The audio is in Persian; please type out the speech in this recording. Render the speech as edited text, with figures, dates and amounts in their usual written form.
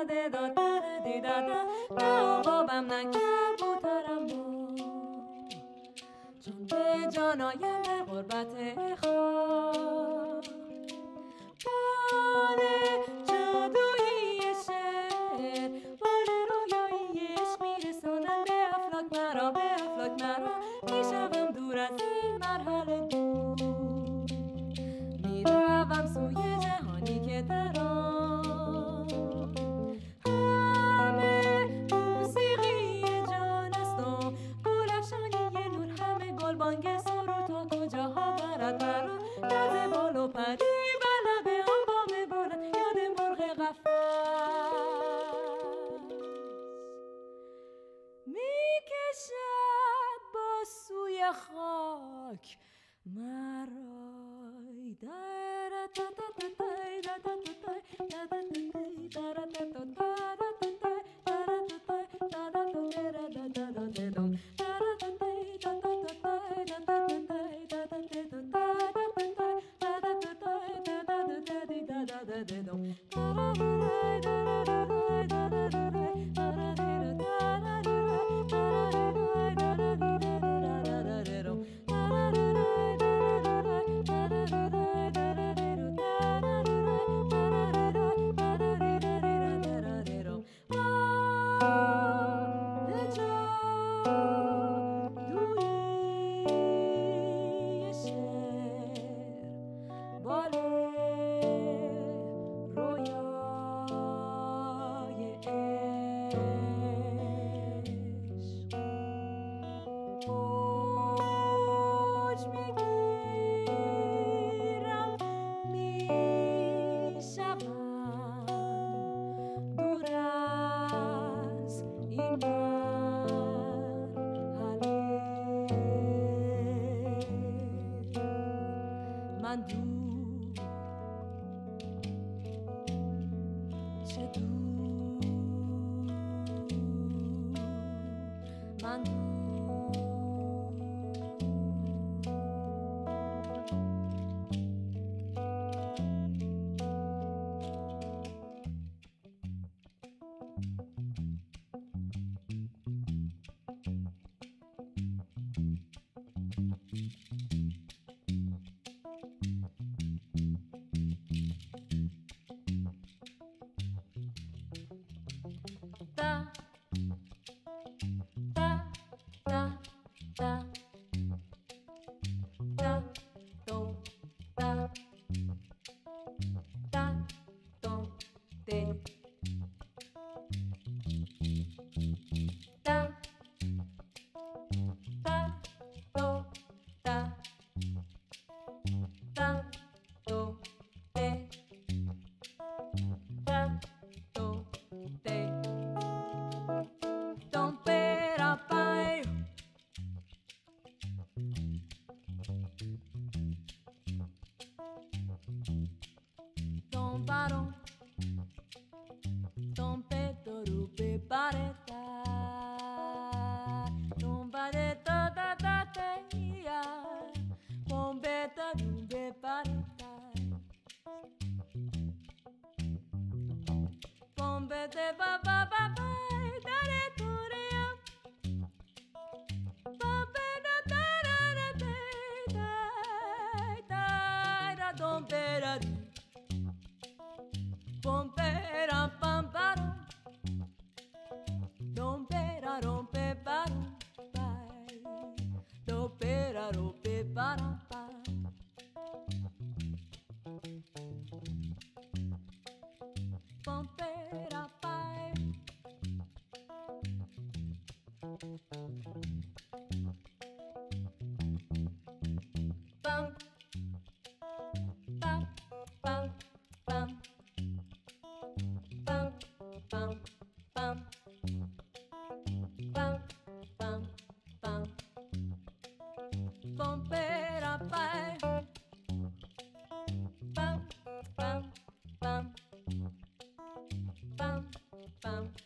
ده دا ده دی دا ده نه عقابم نه کبوترم چون به جانایم در غربت خاک بال جادویی شعر بال رویایی عشق میرسانم به افلاک مرا به افلاک مرا میشوم دور از این مرحله دور میروم سوی جهانی که در آن همه موسیقی جان است و گلفشانی نور همه گلبانگ سرود تا کجاها برد مرا یاد بال و پری و لب آن بام بلند یاد مرغ قفس میکشد با سوی خاک مرا من دور چه دور من دور da da da da da do da da do de da da do da da do de da do de don't bet up by don't baro don't peto rupe pareta don't bareta da da ya bombeta rupe pareta bombete ba ba ba ba dare torea bombeta da da da da da dompera bombera pam pam dompera rompe pam pai dompera rompe pam pam Pompera pai Bum bum bum bum bum bum bum bum bum bum Pompera pai Bum bum bum bum bum